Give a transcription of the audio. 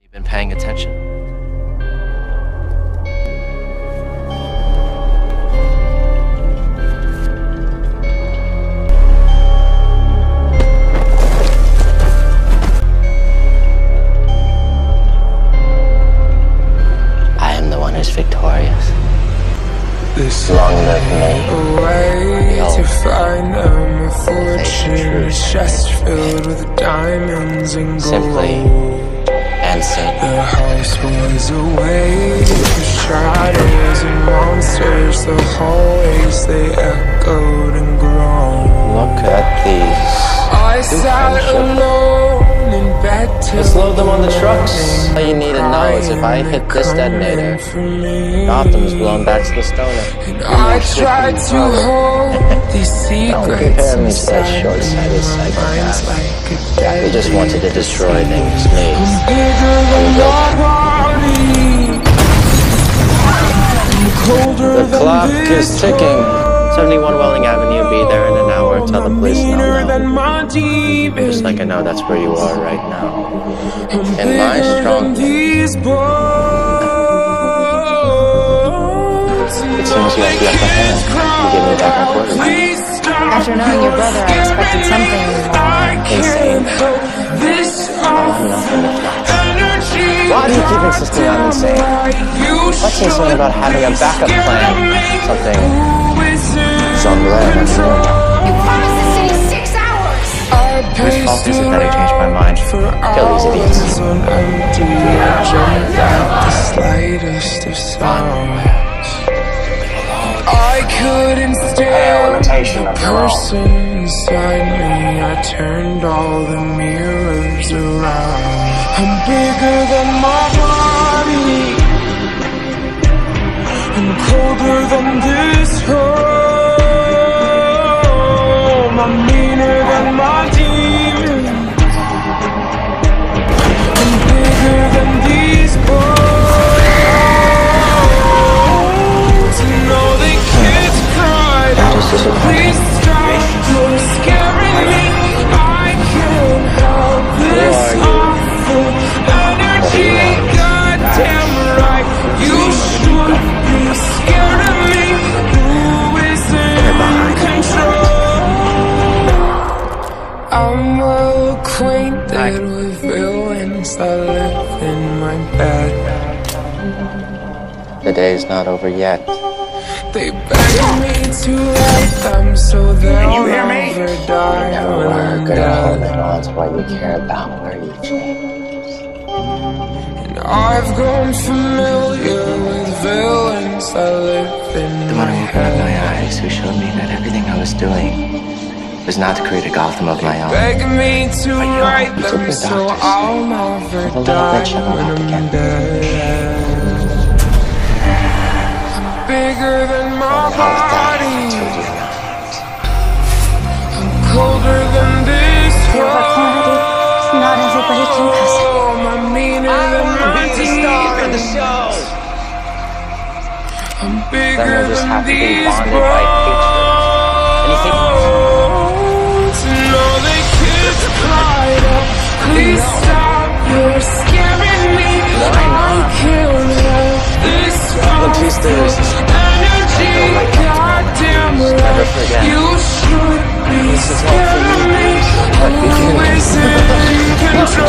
You been paying attention? I am the one who's victorious. Long live me. A way to find a fortune, chest filled with diamonds and gold. Simply and simple. The house was a way for shadows and monsters. The hallways, they echoed and groaned. Look at these. I sat alone in bed till Let's load them on the trucks. All you need to know is if I hit this detonator, Gotham is blown back to the stoner. I tried to hold these secrets compare me to that short-sighted psychopath. They just wanted to destroy things. Me. The clock is ticking. 71 Welling Avenue, be there in an hour. Tell the police no. Just like I know that's where you are right now. In my strong room. It seems you have the upper hand. You give me back my quarterback. After knowing your brother, I expected something Insane. I'm nothing if not. Why do you keep insisting I'm insane? What's insane about having a backup plan? Something somewhere. You promised the city 6 hours! Whose fault is it that I changed my mind? Kill these idiots. I couldn't stand the person inside me. I turned all the mirrors around. I'm bigger than my body. I'm colder than this home. I'm meaner than my demons. I'm bigger than these bones. And all the kids cried out, please stop, you're scaring me. I can't help this awful energy. Goddamn right, you should be scared of me. Who is in control? I'm well acquainted with villains that live in my bed. The day is not over yet. They beg me to write them so they'll never die. Never were good at holding on to what you care about, where you change. And I've grown familiar with villains that live in The my one who opened up my head. eyes, who showed me that everything I was doing was not to create a Gotham of my own. Beg me to write you took them the so doctors. I'll never With a little die bitch, I won't when have to I'm get dead. I'm bigger than my body. I'm colder than this home. Not everybody can cuss. I'm meaner than my demons. I'm bigger just than have to be these bonded by hatred. And you think bones. And all the kids cried out, please stop, you're scaring me. I can't help this energy. Goddamn right, you should be scared of me. Who is in control?